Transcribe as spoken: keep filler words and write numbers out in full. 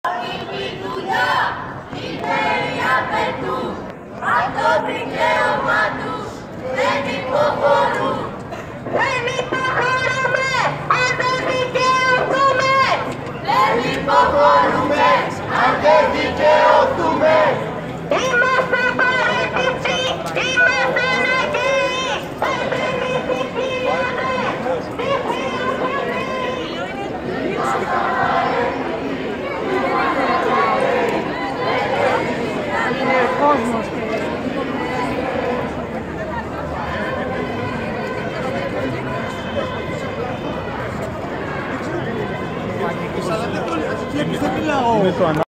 Η δουλειά είναι οι απαιτούν, απ' το δικαίωμα τους δεν υποχωρούν. Δεν υποχωρούμε, αν δεν δικαιωθούμε. Δεν υποχωρούμε, αν δεν δικαιωθούμε. Είμαστε παρέτητοι, είμαστε νεκροί. Δεν ησυχίαμε, είναι κόσμος. Αλλά δεν το λέω, δεν μιλάω.